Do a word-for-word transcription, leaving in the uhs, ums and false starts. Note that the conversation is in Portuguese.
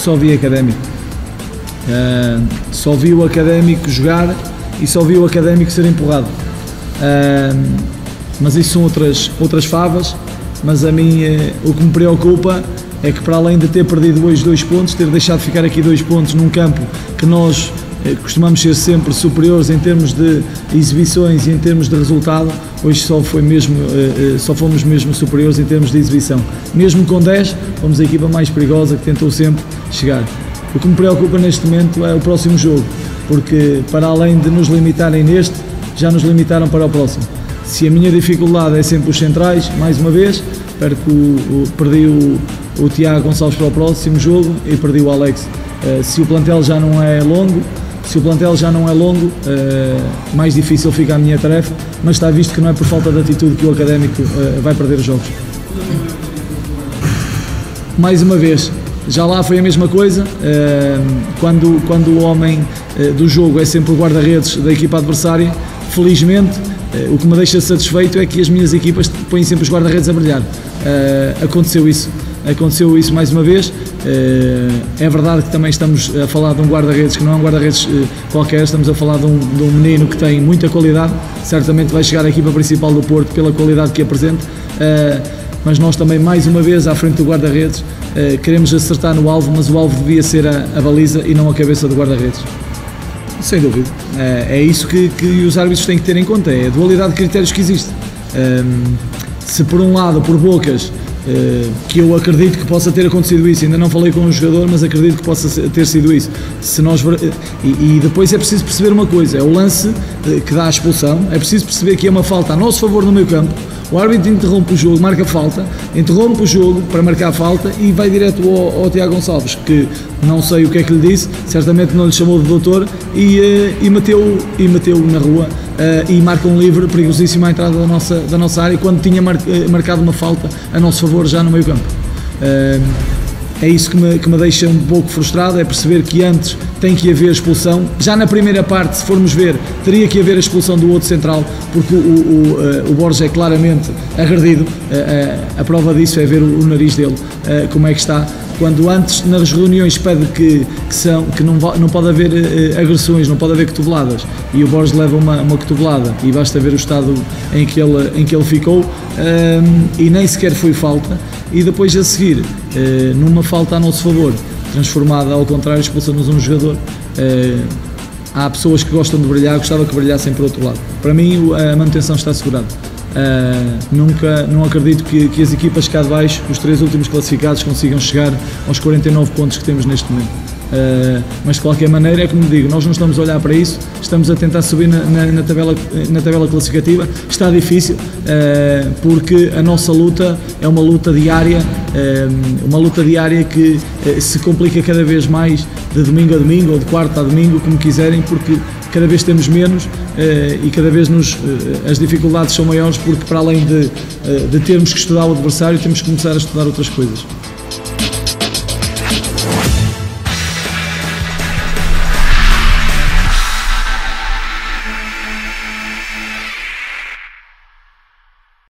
só vi Académico. Uh, só vi o Académico jogar e só vi o Académico ser empurrado. Uh, mas isso são outras, outras favas, mas a mim uh, o que me preocupa é que, para além de ter perdido hoje dois pontos, ter deixado de ficar aqui dois pontos num campo que nós uh, costumamos ser sempre superiores em termos de exibições e em termos de resultado, hoje só, foi mesmo, uh, uh, só fomos mesmo superiores em termos de exibição. Mesmo com dez, fomos a equipa mais perigosa que tentou sempre chegar. O que me preocupa neste momento é o próximo jogo, porque, para além de nos limitarem neste, já nos limitaram para o próximo. Se a minha dificuldade é sempre os centrais, mais uma vez, perco o, o, perdi o, o Tiago Gonçalves para o próximo jogo e perdi o Alex. Uh, se o plantel já não é longo, se o plantel já não é longo, uh, mais difícil fica a minha tarefa, mas está visto que não é por falta de atitude que o Académico uh, vai perder os jogos. Mais uma vez, já lá foi a mesma coisa, quando, quando o homem do jogo é sempre o guarda-redes da equipa adversária, felizmente o que me deixa satisfeito é que as minhas equipas põem sempre os guarda-redes a brilhar. Aconteceu isso, aconteceu isso mais uma vez. É verdade que também estamos a falar de um guarda-redes que não é um guarda-redes qualquer, estamos a falar de um, de um menino que tem muita qualidade, certamente vai chegar à equipa principal do Porto pela qualidade que apresenta. Mas nós também, mais uma vez, à frente do guarda-redes, uh, queremos acertar no alvo, mas o alvo devia ser a, a baliza e não a cabeça do guarda-redes. Sem dúvida. Uh, é isso que, que os árbitros têm que ter em conta, é a dualidade de critérios que existe. Um, se por um lado, por bocas, uh, que eu acredito que possa ter acontecido isso, ainda não falei com o jogador, mas acredito que possa ter sido isso. Se nós, e, e depois é preciso perceber uma coisa, é o lance que dá a expulsão, é preciso perceber que é uma falta a nosso favor no meio campo. O árbitro interrompe o jogo, marca falta, interrompe o jogo para marcar a falta e vai direto ao, ao Tiago Gonçalves, que não sei o que é que lhe disse, certamente não lhe chamou de doutor, e, e, meteu, e meteu na rua uh, e marca um livre perigosíssimo à entrada da nossa, da nossa área, quando tinha mar, marcado uma falta a nosso favor já no meio campo. Uh, É isso que me, que me deixa um pouco frustrado, é perceber que antes tem que haver expulsão. Já na primeira parte, se formos ver, teria que haver a expulsão do outro central, porque o, o, o, o Borges é claramente agredido. A, a, a prova disso é ver o, o nariz dele, como é que está. Quando antes, nas reuniões, pede que, que, são, que não, não pode haver uh, agressões, não pode haver cotoveladas, e o Borges leva uma, uma cotovelada, e basta ver o estado em que ele, em que ele ficou, um, e nem sequer foi falta, e depois a seguir, uh, numa falta a nosso favor, transformada ao contrário, expulsa-nos um jogador. Uh, há pessoas que gostam de brilhar, gostava que brilhassem por outro lado. Para mim, a manutenção está assegurada. Uh, nunca, não acredito que, que as equipas cá de baixo, os três últimos classificados, consigam chegar aos quarenta e nove pontos que temos neste momento. Uh, mas de qualquer maneira, é como digo, nós não estamos a olhar para isso, estamos a tentar subir na, na, na, tabela, na tabela classificativa. Está difícil, uh, porque a nossa luta é uma luta diária, uh, uma luta diária que uh, se complica cada vez mais, de domingo a domingo ou de quarta a domingo, como quiserem, porque cada vez temos menos uh, e cada vez nos, uh, as dificuldades são maiores, porque, para além de, uh, de termos que estudar o adversário, temos que começar a estudar outras coisas.